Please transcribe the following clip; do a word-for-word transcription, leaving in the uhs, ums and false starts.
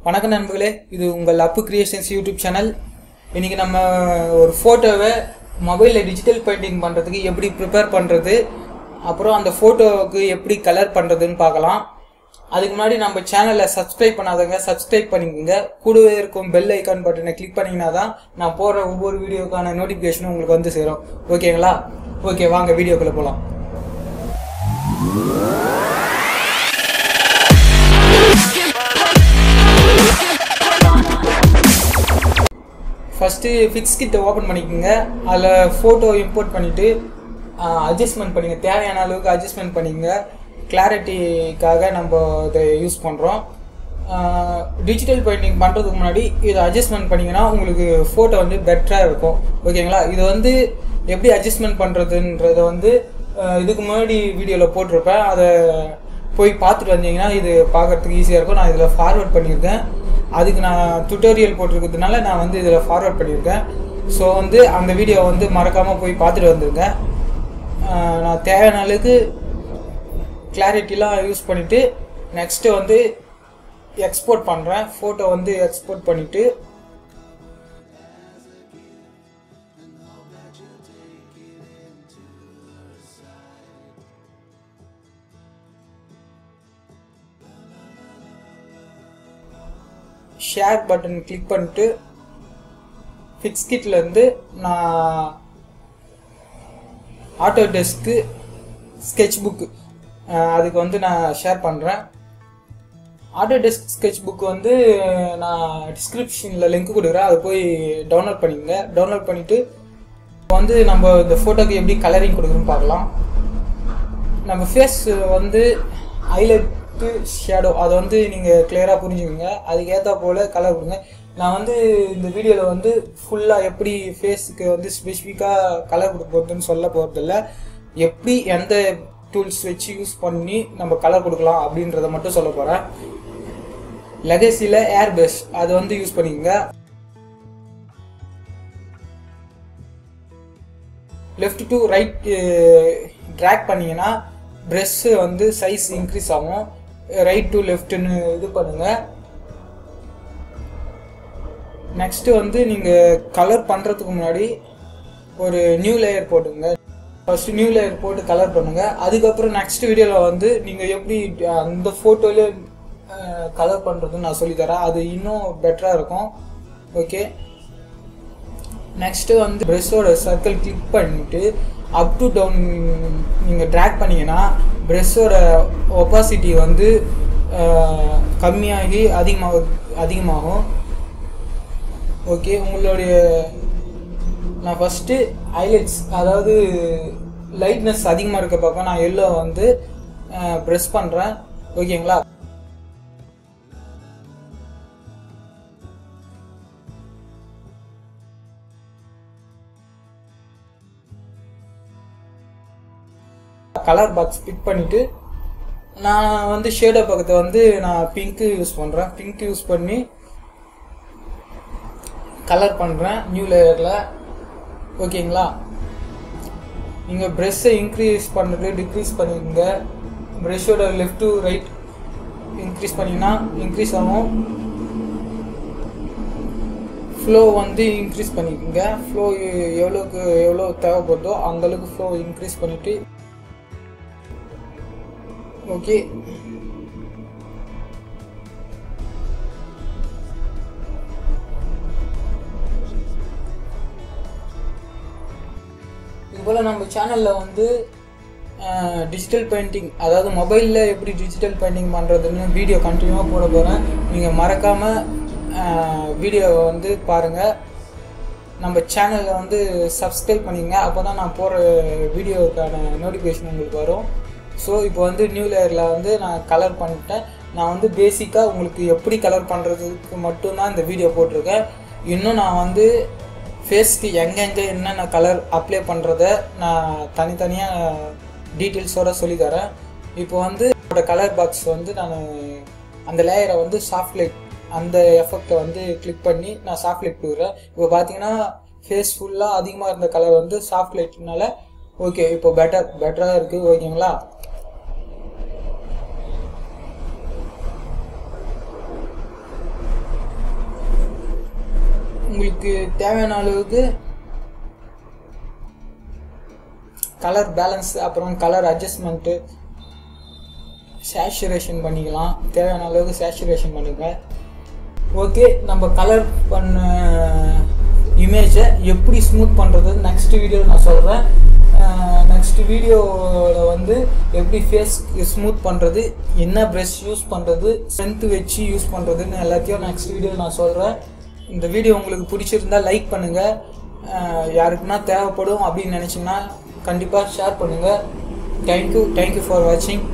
வணக்கம் நண்பர்களே, இது உங்கள் appucreations யூடியூப் சேனல். இன்றைக்கி நம்ம ஒரு ஃபோட்டோவை மொபைலில் டிஜிட்டல் பெயிண்டிங் பண்ணுறதுக்கு எப்படி ப்ரிப்பேர் பண்ணுறது, அப்புறம் அந்த ஃபோட்டோவுக்கு எப்படி கலர் பண்ணுறதுன்னு பார்க்கலாம். அதுக்கு முன்னாடி நம்ம சேனலை சப்ஸ்கிரைப் பண்ணாதவங்க சப்ஸ்கிரைப் பண்ணிக்கோங்க. கூடவே இருக்கும் பெல் ஐக்கான் பட்டனை கிளிக் பண்ணிங்கன்னா தான் நான் போடுற ஒவ்வொரு வீடியோக்கான நோட்டிஃபிகேஷனும் உங்களுக்கு வந்து சேரும். ஓகேங்களா? ஓகே, வாங்க வீடியோக்குள்ளே போகலாம். ஃபஸ்ட்டு ஃபிக்ஸ் கிட்ட ஓப்பன் பண்ணிக்கோங்க. அதில் ஃபோட்டோ இம்போர்ட் பண்ணிவிட்டு அட்ஜஸ்ட்மெண்ட் பண்ணிங்க, தேவையான அளவுக்கு அட்ஜஸ்ட்மெண்ட் பண்ணிக்கோங்க. கிளாரிட்டிக்காக நம்ம இதை யூஸ் பண்ணுறோம். டிஜிட்டல் பெயிண்டிங் பண்ணுறதுக்கு முன்னாடி இதை அட்ஜஸ்ட்மெண்ட் பண்ணிங்கன்னா உங்களுக்கு ஃபோட்டோ வந்து பெட்டராக இருக்கும். ஓகேங்களா? இது வந்து எப்படி அட்ஜஸ்ட்மெண்ட் பண்ணுறதுன்றத வந்து இதுக்கு முன்னாடி வீடியோவில் போட்டிருப்பேன். அதை போய் பார்த்துட்டு வந்தீங்கன்னா இது பார்க்குறதுக்கு ஈஸியாக இருக்கும். நான் இதில் ஃபார்வர்ட் பண்ணியிருக்கேன். அதுக்கு நான் டுட்டோரியல் போட்டிருக்கிறதுனால நான் வந்து இதில் ஃபார்வர்ட் பண்ணியிருக்கேன். ஸோ வந்து அந்த வீடியோவை வந்து மறக்காமல் போய் பார்த்துட்டு வந்துருக்கேன். நான் தேவையான அளவுக்கு கிளாரிட்டிலாம் யூஸ் பண்ணிவிட்டு நெக்ஸ்ட்டு வந்து எக்ஸ்போர்ட் பண்ணுறேன். ஃபோட்டோ வந்து எக்ஸ்போர்ட் பண்ணிவிட்டு ஷேர் பட்டன் கிளிக் பண்ணிட்டு ஃபிக்ஸ் கிட்லேருந்து நான் ஆட்டோடெஸ்க்கு ஸ்கெட்ச் புக்கு அதுக்கு வந்து நான் ஷேர் பண்ணுறேன். ஆட்டோடெஸ்க் ஸ்கெட்ச் புக்கு வந்து நான் டிஸ்கிரிப்ஷனில் லிங்க் கொடுக்குறேன். அதை போய் டவுன்லோட் பண்ணிக்கோங்க. டவுன்லோட் பண்ணிவிட்டு வந்து நம்ம இந்த ஃபோட்டோக்கு எப்படி கலரிங் கொடுக்குறோன்னு பார்க்கலாம். நம்ம ஃபேஸ் வந்து ஹைலைட் ஷேடோ அதை வந்து நீங்கள் கிளியராக புரிஞ்சுக்கோங்க. அதுக்கேற்ற போல் கலர் கொடுங்க. நான் வந்து இந்த வீடியோவில் வந்து ஃபுல்லாக எப்படி ஃபேஸுக்கு வந்து ஸ்பெசிஃபிக்காக கலர் கொடுக்க போகிறதுன்னு சொல்ல போகிறதில்ல. எப்படி எந்த டூல்ஸ் வச்சு யூஸ் பண்ணி நம்ம கலர் கொடுக்கலாம் அப்படின்றத மட்டும் சொல்ல போகிறேன். லெகசியில் ஏர் பிரஷ் அதை வந்து யூஸ் பண்ணிக்கோங்க. லெஃப்ட் டு ரைட் ட்ராக் பண்ணிங்கன்னா ப்ரெஷ்ஷு வந்து சைஸ் இன்க்ரீஸ் ஆகும். ரைட் டு லெஃப்ட்னு இது பண்ணுங்கள். நெக்ஸ்ட்டு வந்து நீங்கள் கலர் பண்ணுறதுக்கு முன்னாடி ஒரு நியூ லேயர் போட்டுங்க. ஃபஸ்ட்டு நியூ லேயர் போட்டு கலர் பண்ணுங்கள். அதுக்கப்புறம் நெக்ஸ்ட் வீடியோவில் வந்து நீங்கள் எப்படி அந்த ஃபோட்டோவிலே கலர் பண்ணுறதுன்னு நான் சொல்லித்தரேன். அது இன்னும் பெட்டராக இருக்கும். ஓகே, நெக்ஸ்ட்டு வந்து ப்ரெஷ்ஷோட சர்க்கிள் கிளிக் பண்ணிவிட்டு அப் டு டவுன் நீங்கள் ட்ராக் பண்ணிங்கன்னா ப்ரெஷ்ஷோட ஒப்பாசிட்டி வந்து கம்மியாகி அதிகமாக அதிகமாகும். ஓகே, உங்களுடைய நான் ஃபஸ்ட்டு ஹைலைட்ஸ் அதாவது லைட்னஸ் அதிகமாக இருக்க பக்கம் நான் எல்லோ வந்து ப்ரெஸ் பண்ணுறேன். ஓகேங்களா? கலர் பாக்ஸ் பிக் பண்ணிவிட்டு நான் வந்து ஷேடோ பக்கத்தை வந்து நான் பிங்க்கு யூஸ் பண்ணுறேன். பிங்க் யூஸ் பண்ணி கலர் பண்ணுறேன் நியூ லேயரில். ஓகேங்களா? நீங்கள் ப்ரெஷ்ஷை இன்க்ரீஸ் பண்ணுறது டிக்ரீஸ் பண்ணிக்கோங்க. ப்ரெஷ்ஷோட லெஃப்ட் டு ரைட் இன்க்ரீஸ் பண்ணிங்கன்னா இன்க்ரீஸ் ஆகும். ஃப்ளோ வந்து இன்க்ரீஸ் பண்ணிக்கோங்க. ஃப்ளோ எவ்வளோக்கு எவ்வளோ தேவைப்படுதோ அந்தளவுக்கு ஃப்ளோ இன்க்ரீஸ் பண்ணிவிட்டு ஓகே, இதுபோல் நம்ம சேனலில் வந்து டிஜிட்டல் பெயிண்டிங் அதாவது மொபைலில் எப்படி டிஜிட்டல் பெயிண்டிங் பண்ணுறதுன்னு வீடியோ கண்டினியூவாக போட போகிறேன். நீங்கள் மறக்காமல் வீடியோவை வந்து பாருங்கள். நம்ம சேனலில் வந்து சப்ஸ்கிரைப் பண்ணிங்க. அப்போ தான் நான் போகிற வீடியோவுக்கான நோட்டிஃபிகேஷன் உங்களுக்கு வரும். ஸோ இப்போ வந்து நியூ லேயரில் வந்து நான் கலர் பண்ணிட்டேன். நான் வந்து பேசிக்காக உங்களுக்கு எப்படி கலர் பண்ணுறதுக்கு மட்டும்தான் இந்த வீடியோ போட்டிருக்கேன். இன்னும் நான் வந்து ஃபேஸ்க்கு எங்கெங்கே என்னென்ன கலர் அப்ளை பண்ணுறத நான் தனித்தனியாக டீட்டெயில்ஸோடு சொல்லித்தரேன். இப்போ வந்து என்னோடய கலர் பாக்ஸ் வந்து நான் அந்த லேயரை வந்து சாஃப்ட் லைட் அந்த எஃபெக்டை வந்து கிளிக் பண்ணி நான் சாஃப்ட் லைட் கொடுக்குறேன். இப்போ பார்த்தீங்கன்னா ஃபேஸ் ஃபுல்லாக அதிகமாக இருந்த கலர் வந்து சாஃப்ட் லைட்னால ஓகே இப்போ பெட்டர் பெட்டராக இருக்குது. ஓகேங்களா? உங்களுக்கு தேவையான அளவுக்கு கலர் பேலன்ஸ், அப்புறம் கலர் அட்ஜஸ்ட்மெண்ட்டு, சேச்சுரேஷன் பண்ணிக்கலாம். தேவையான அளவுக்கு சேச்சுரேஷன் பண்ணுங்க. ஓகே, நம்ம கலர் பண்ண இமேஜை எப்படி ஸ்மூத் பண்ணுறது நெக்ஸ்ட் வீடியோவில் நான் சொல்கிறேன். நெக்ஸ்ட் வீடியோவில் வந்து எப்படி ஃபேஸ் ஸ்மூத் பண்ணுறது, என்ன ப்ரஷ் யூஸ் பண்ணுறது, ஸ்ட்ரென்த்து வச்சு யூஸ் பண்ணுறதுன்னு எல்லாத்தையும் நெக்ஸ்ட் வீடியோவில் நான் சொல்கிறேன். இந்த வீடியோ உங்களுக்கு பிடிச்சிருந்தா லைக் பண்ணுங்கள். யாருக்குன்னா தேவைப்படும் அப்படின்னு நினச்சிங்கன்னா கண்டிப்பாக ஷேர் பண்ணுங்கள். தேங்க்யூ தேங்க்யூ ஃபார் வாட்சிங்.